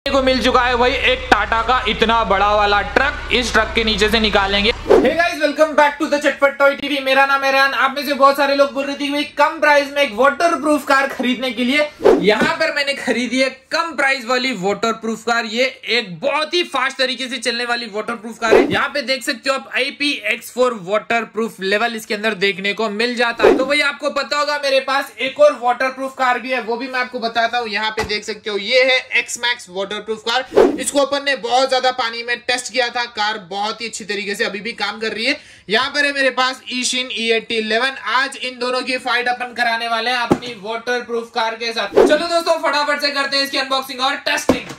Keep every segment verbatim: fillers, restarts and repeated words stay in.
को मिल चुका है भाई एक टाटा का इतना बड़ा वाला ट्रक। इस ट्रक के नीचे से निकालेंगे। Hey guys, welcome back to the Chatpat toy TV. मेरा नाम है रेहान। आप में से बहुत सारे लोग बोल रहे थे कि भाई कम प्राइस में एक वाटरप्रूफ कार खरीदने के लिए, यहाँ पर मैंने खरीदी है कम प्राइस वाली वाटरप्रूफ कार। ये एक बहुत ही फास्ट तरीके से चलने वाली वाटरप्रूफ कार है। यहाँ पे देख सकते हो आप I P X four waterproof level इसके अंदर देखने को मिल जाता है। तो भाई आपको पता होगा मेरे पास एक और वाटरप्रूफ कार भी है, वो भी मैं आपको बताता हूँ। यहाँ पे देख सकते हो ये है एक्स मैक्स वाटरप्रूफ कार। इसको अपन ने बहुत ज्यादा पानी में टेस्ट किया था। कार बहुत ही अच्छी तरीके से अभी भी काम कर रही है। यहाँ पर है मेरे पास ईशिन ई एटी इलेवन। आज इन दोनों की फाइट अपन कराने वाले हैं अपनी वाटरप्रूफ कार के साथ। चलो दोस्तों फटाफट से करते हैं इसकी अनबॉक्सिंग और टेस्टिंग।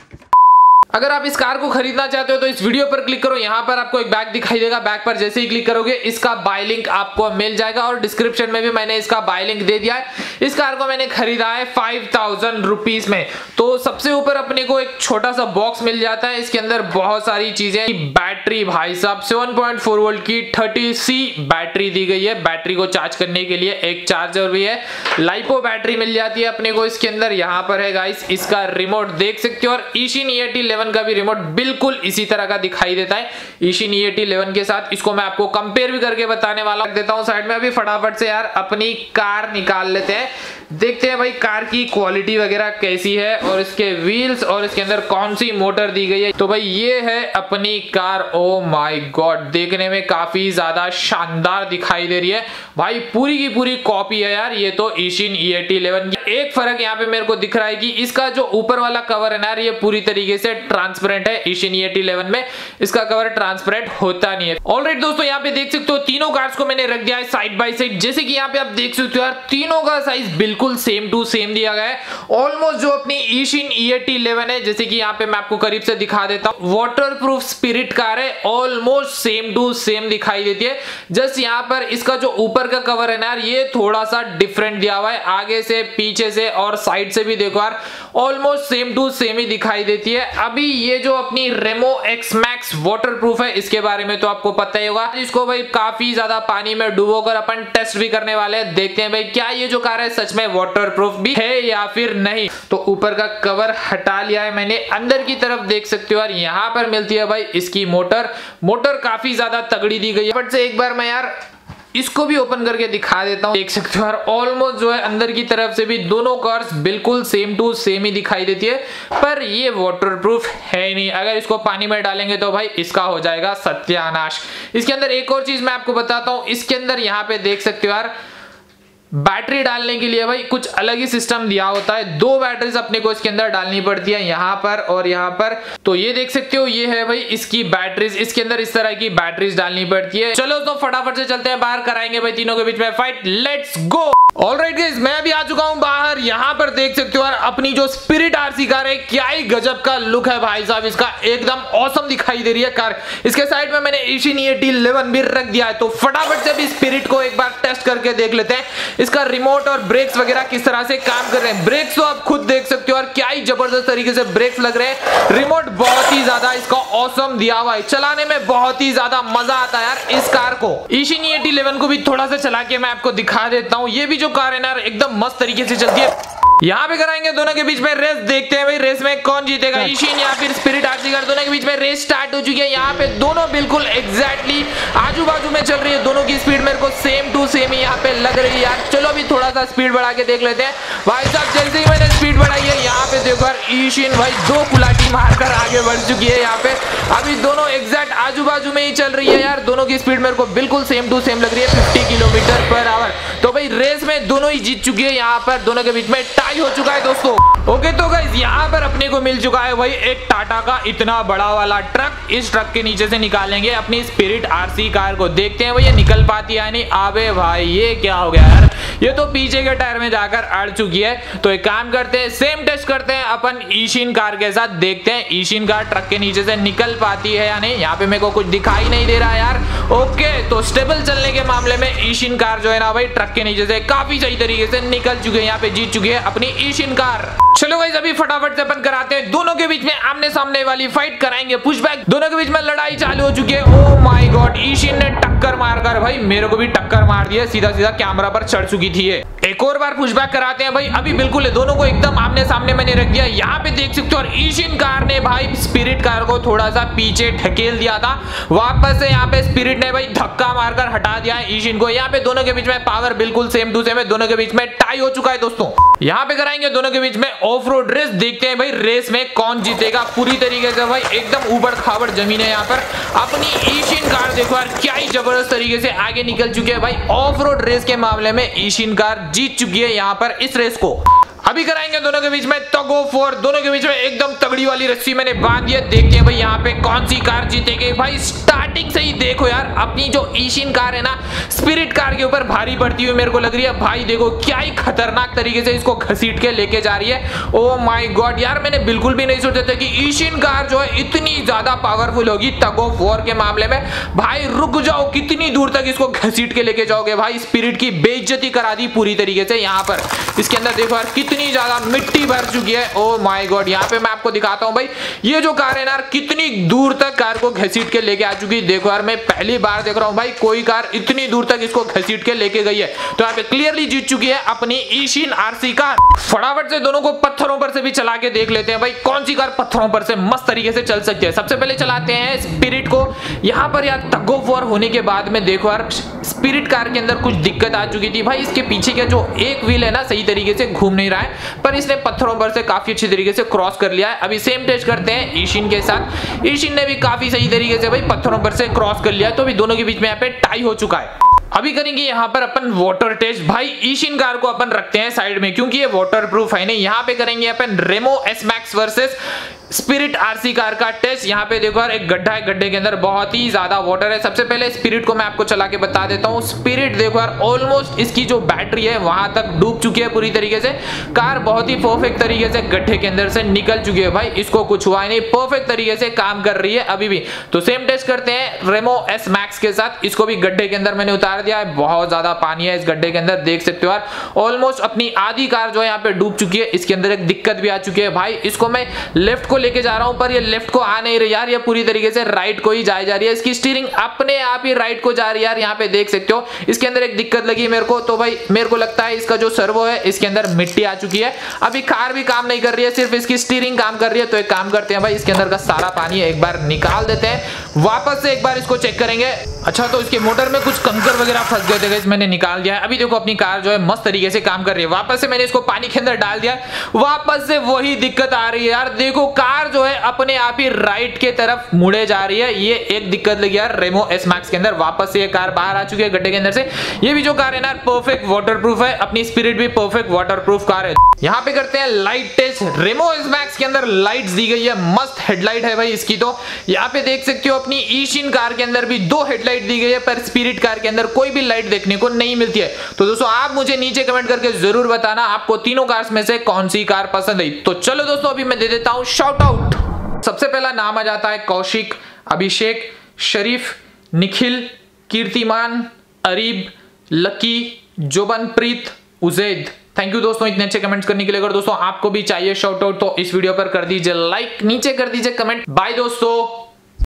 अगर आप इस कार को खरीदना चाहते हो तो इस वीडियो पर क्लिक करो। यहाँ पर आपको एक बैग दिखाई देगा। बैग पर जैसे ही क्लिक करोगे इसका बाय लिंक आपको मिल जाएगा और डिस्क्रिप्शन में भी मैंने इसका बाय लिंक दे दिया है। इस कार को मैंने खरीदा है फाइव थाउजेंड रुपीज में। तो सबसे ऊपर अपने को एक छोटा सा बॉक्स मिल जाता है। इसके अंदर बहुत सारी चीजें, बैटरी भाई साहब सेवन पॉइंट फोर वोल्ट की थर्टी सी बैटरी दी गई है। बैटरी को चार्ज करने के लिए एक चार्जर भी है। लाइपो बैटरी मिल जाती है अपने को इसके अंदर। यहाँ पर है गाइस इसका रिमोट देख सकते हो और ईशिन ई एटी इलेवन का भी रिमोट बिल्कुल इसी तरह का दिखाई देता है ईशिन ई एटी इलेवन के साथ। इसको मैं आपको कंपेयर भी करके बताने वाला देता हूं साइड में। अभी फटाफट से यार अपनी कार निकाल लेते हैं, देखते हैं भाई कार की क्वालिटी वगैरह कैसी है और इसके व्हील्स और इसके अंदर कौन सी मोटर दी गई है। तो भाई ये है अपनी कार। ओ माय गॉड, देखने में काफी ज्यादा शानदार दिखाई दे रही है भाई। पूरी की पूरी कॉपी है यार ये तो ईशिन ई एटी इलेवन की। एक फर्क यहाँ पे मेरे को दिख रहा है कि इसका जो ऊपर वाला कवर है ना ये पूरी तरीके से ट्रांसपेरेंट है। ईशिन ई एटी इलेवन में इसका कवर ट्रांसपेरेंट होता नहीं है। ऑलराइट दोस्तों, यहाँ पे देख सकते हो तीनों कार्स को मैंने रख दिया है साइड बाय साइड। जैसे कि यहाँ पे आप देख सकते हो यार तीनों का साइज बिल्कुल सेम टू सेम दिया गया है। ऑलमोस्ट जो अपनी ईशिन ई एटी इलेवन है, जैसे कि यहाँ पे मैं आपको करीब से दिखा देता हूँ, वाटरप्रूफ स्पिरिट कार है। ऑलमोस्ट सेम टू सेम दिखाई देती है। जस्ट यहाँ पर इसका जो ऊपर का कवर है ना यार ये थोड़ा सा डिफरेंट दिया हुआ है। आगे से, पीछे से और साइड से भी देखो यार ऑलमोस्ट सेम टू सेम ही दिखाई देती है। अभी ये जो अपनी रेमो एक्स मैक्स वाटरप्रूफ है इसके बारे में तो आपको पता ही होगा। इसको भाई काफी ज्यादा पानी में डुबोकर अपन टेस्ट भी करने वाले हैं। देखते हैं भाई क्या ये जो कार है सच में वाटरप्रूफ भी है या फिर नहीं। तो ऊपर का कवर हटा लिया है मैंने। अंदर की तरफ देख सकते हो यार यहाँ पर मिलती है भाई इसकी मोटर। मोटर काफी ज्यादा तगड़ी दी गई है। बट से एक बार मैं यार इसको भी ओपन करके दिखा देता हूं। देख सकते हो यार ऑलमोस्ट जो है अंदर की तरफ से भी दोनों कार्स बिल्कुल सेम टू सेम ही दिखाई देती है, पर ये वाटरप्रूफ है ही नहीं। अगर इसको पानी में डालेंगे तो भाई इसका हो जाएगा सत्यानाश। इसके अंदर एक और चीज मैं आपको बताता हूं। इसके अंदर यहाँ पे देख सकते हो यार बैटरी डालने के लिए भाई कुछ अलग ही सिस्टम दिया होता है। दो बैटरीज अपने को इसके अंदर डालनी पड़ती है, यहाँ पर और यहाँ पर। तो ये देख सकते हो ये है भाई इसकी बैटरीज। इसके अंदर इस तरह की बैटरीज डालनी पड़ती है। चलो तो फटाफट से चलते हैं बाहर, कराएंगे भाई तीनों के बीच में fight. Let's go. Alright guys, मैं भी आ चुका हूं बाहर। यहाँ पर देख सकते हो यार अपनी जो स्पिरिट आरसी कार है, क्या ही गजब का लुक है भाई साहब इसका। एकदम ऑसम दिखाई दे रही है कार। इसके साइड में मैंने ईशिन ई एटी इलेवन भी रख दिया है। तो फटाफट से भी स्पिरिट को एक बार टेस्ट करके देख लेते हैं इसका रिमोट और ब्रेक्स वगैरह किस तरह से काम कर रहे हैं। ब्रेक्स तो आप खुद देख सकते हो और क्या ही जबरदस्त तरीके से ब्रेक्स लग रहे हैं। रिमोट बहुत ही ज्यादा इसका ऑसम दिया हुआ है। चलाने में बहुत ही ज्यादा मजा आता है यार इस कार को। ईशिन ई एटी इलेवन को भी थोड़ा सा चला के मैं आपको दिखा देता हूँ। ये भी जो कार है ना एकदम मस्त तरीके से चलती है। यहाँ पे कराएंगे दोनों के बीच में रेस। देखते हैं भाई रेस में कौन जीतेगा, ईशिन या फिर स्पिरिट आरसी कार। दोनों के बीच में रेस स्टार्ट हो चुकी है। यहाँ पे दोनों बिल्कुल एग्जैक्टली आजू बाजू में चल रही है। दोनों की स्पीड मेरे को सेम टू सेम ही यहाँ पे लग रही है यार। चलो अभी थोड़ा सा स्पीड बढ़ा के देख लेते हैं भाई साहब। जैसे ही मैंने स्पीड बढ़ाई है यहाँ पे देखो यार ईशिन भाई दो कुलाटी मारकर आगे बढ़ चुकी है। यहाँ पे अभी दोनों एग्जैक्ट आजू बाजू में ही चल रही है यार। दोनों की स्पीड मेरे को बिल्कुल सेम टू सेम लग रही है, फिफ्टी किलोमीटर पर आवर। तो भाई रेस में दोनों ही जीत चुकी है। यहाँ पर दोनों के बीच में टाई हो चुका है दोस्तों। ओके तो गाइस यहाँ पर अपने को मिल चुका है भाई एक टाटा का इतना बड़ा वाला ट्रक। इस ट्रक के नीचे से निकालेंगे अपनी स्पिरिट आरसी कार को। देखते हैं भाई ये निकल पाती है नहीं। आबे भाई ये क्या हो गया यार, ये तो पीछे के टायर में जाकर अड़ चुकी है। तो एक काम करते हैं, सेम टेस्ट करते हैं अपन ईशिन कार के साथ। देखते हैं ईशिन कार ट्रक के नीचे से निकल पाती है या नहीं। यहाँ पे मेरे को कुछ दिखाई नहीं दे रहा यार। ओके तो स्टेबल चलने के मामले में ईशिन कार जो है ना भाई ट्रक के नीचे से काफी सही तरीके से निकल चुकी है। यहाँ पे जीत चुकी है अपनी ईशिन कार। चलो गाइस अभी फटाफट से अपन कराते हैं दोनों के बीच में आमने सामने वाली फाइट, कराएंगे पुशबैक। दोनों के बीच में लड़ाई चालू हो चुकी है। ओह माय गॉड, ईशिन ने टक्कर मारकर भाई मेरे को भी टक्कर मार दी है। सीधा सीधा कैमरा पर चढ़ चुकी थी ये। एक और बार पुशबैक कराते हैं भाई। अभी बिल्कुल दोनों को एकदम आमने सामने मैंने रख दिया, यहाँ पे देख सकते हो। और ईशिन कार ने भाई स्पिरिट कार को थोड़ा सा पीछे ढकेल दिया था, वापस से यहाँ पे स्पिरिट ने भाई धक्का मारकर हटा दिया है ईशिन को। यहाँ पे दोनों के बीच में पावर बिल्कुल सेम टू सेम है, दोनों के बीच में टाई हो चुका है दोस्तों। यहाँ पे कराएंगे दोनों के बीच में ऑफ रोड रेस, देखते हैं भाई रेस में कौन जीतेगा। पूरी तरीके से भाई एकदम उबड़ खाबड़ जमीन है यहाँ पर। अपनी ईशिन कार देखो यार क्या ही जबरदस्त तरीके से आगे निकल चुकी है भाई। ऑफ रोड रेस के मामले में ईशिन कार जीत चुकी है यहाँ पर इस रेस को। अभी कराएंगे दोनों के बीच में टग ऑफ वॉर, दोनों के बीच में एकदम तगड़ी वाली रस्सी मैंने बांध दी है। देखते हैं भाई यहाँ पे कौन सी कार जीतेगी। भाई स्टार्टिंग से ही देखो यार अपनी जो ईशिन कार है ना स्पिरिट कार के ऊपर भारी पड़ती हुई मेरे को लग रही है। भाई देखो क्या ही खतरनाक तरीके से इसको घसीट के लेके जा रही है। ओ माय गॉड यार, मैंने बिल्कुल भी नहीं सोचा था कि ईशिन कार जो है इतनी ज्यादा पावरफुल होगी टग ऑफ वॉर के मामले में। भाई रुक जाओ, कितनी दूर तक इसको घसीट के लेके जाओगे। भाई स्पिरिट की बेइज्जती करा दी पूरी तरीके से यहाँ पर। इसके अंदर देखो यार कितनी ज्यादा मिट्टी भर चुकी है। ओ माय गॉड, यहाँ पे मैं आपको दिखाता हूँ भाई ये जो कार है ना कितनी दूर तक कार को घसीट के लेके आ चुकी है। देखो यार मैं पहली बार देख रहा हूँ भाई कोई कार इतनी दूर तक इसको घसीट के लेके गई है। तो यहाँ पे क्लियरली जीत चुकी है अपनी ईशिन आरसी कार। फटाफट से दोनों को पत्थरों पर से भी चला के देख लेते हैं भाई कौन सी कार पत्थरों पर से मस्त तरीके से चल सकती है। सबसे पहले चलाते हैं स्पिरिट को। यहाँ पर यार टग ऑफ वॉर होने के बाद में देखो यार स्पिरिट कार के अंदर कुछ दिक्कत आ चुकी थी भाई। इसके पीछे का जो एक व्हील है ना सही तरीके से घूम नहीं रहा है, पर इसने पत्थरों पर से काफी अच्छी तरीके से क्रॉस कर लिया है। अभी सेम टेस्ट करते हैं ईशिन के साथ। ईशिन ने भी काफी सही तरीके से भाई पत्थरों पर से क्रॉस कर लिया है। तो अभी दोनों के बीच में यहाँ पे टाई हो चुका है। अभी करेंगे यहाँ पर अपन वाटर टेस्ट। भाई ईशिन कार को अपन रखते हैं साइड में क्योंकि ये वाटर प्रूफ है नहीं। यहाँ पे करेंगे अपन Remo S max versus spirit RC car का टेस्ट। यहाँ पे देखो यार एक गड्ढा है, गड्ढे के अंदर बहुत ही ज्यादा वाटर है। सबसे पहले स्पिरिट को मैं आपको चला के बता देता हूँ। स्पिरिट देखो यार ऑलमोस्ट इसकी जो बैटरी है वहां तक डूब चुकी है पूरी तरीके से। कार बहुत ही परफेक्ट तरीके से गड्ढे के अंदर से निकल चुकी है भाई, इसको कुछ हुआ नहीं, परफेक्ट तरीके से काम कर रही है अभी भी। तो सेम टेस्ट करते हैं रेमो एस मैक्स के साथ। इसको भी गड्ढे के अंदर मैंने उतार दिया है, बहुत ज्यादा पानी है इस गड्ढे के अंदर, देख सकते हो यार। ऑलमोस्ट अपनी आधी कार जो है यहाँ पे डूब चुकी है। इसके अंदर एक दिक्कत भी आ चुकी है भाई। इसको मैं लेफ्ट को लेके जा रहा हूँ पर ये लेफ्ट को आ नहीं रही यार, ये पूरी तरीके से राइट को ही जाए जा रही है। इसकी स्टीयरिंग अपने आप ही राइट को जा रही है यार, यहाँ पे देख सकते हो। इसके अंदर एक दिक्कत लगी मेरे को, तो भाई मेरे को लगता है इसका जो सर्वो है इसके अंदर मिट्टी आ चुकी है। अभी कार भी काम नहीं कर रही है, सिर्फ इसकी स्टीयरिंग काम कर रही है। तो एक काम करते हैं भाई इसके अंदर का सारा पानी एक बार निकाल देते हैं, वापस से एक बार इसको चेक करेंगे। अच्छा तो इसके मोटर में कुछ कंकर वगैरह फंस गए थे, मैंने निकाल दिया है। अभी देखो अपनी कार जो है मस्त तरीके से काम कर रही है। वापस से मैंने इसको पानी के अंदर डाल दिया, वापस से वही दिक्कत आ रही है यार। देखो कार जो है अपने आप ही राइट के तरफ मुड़े जा रही है। ये एक दिक्कत लगी यार रेमो एस मैक्स के अंदर। वापस से ये कार बाहर आ चुकी है गड्ढे के अंदर से। ये भी जो कार है ना परफेक्ट वाटरप्रूफ है, अपनी स्पिरिट भी परफेक्ट वाटरप्रूफ कार है। यहाँ पे करते हैं light test. Remo S max के अंदर लाइट्स दी गई है, मस्त हेडलाइट है भाई इसकी। तो यहाँ पे देख सकते हो अपनी ईशिन कार के अंदर भी दो हेडलाइट दी गई है, पर स्पिरिट कार के अंदर कोई भी लाइट देखने को नहीं मिलती है। तो दोस्तों आप मुझे नीचे कमेंट करके जरूर बताना आपको तीनों कार्स में से कौन सी कार पसंद आई। तो चलो दोस्तों अभी मैं दे देता हूं शाउट आउट। सबसे पहला नाम आ जाता है कौशिक, अभिषेक, Sharif, Nikhil, Kirtiman, Areeb, Lucky, Jobanpreet, Ujaid. Thank you दोस्तों इतने अच्छे कमेंट्स करने के लिए। अगर दोस्तों आपको भी चाहिए शाउट आउट तो इस वीडियो पर कर दीजिए लाइक, नीचे कर दीजिए कमेंट। बाय दोस्तों।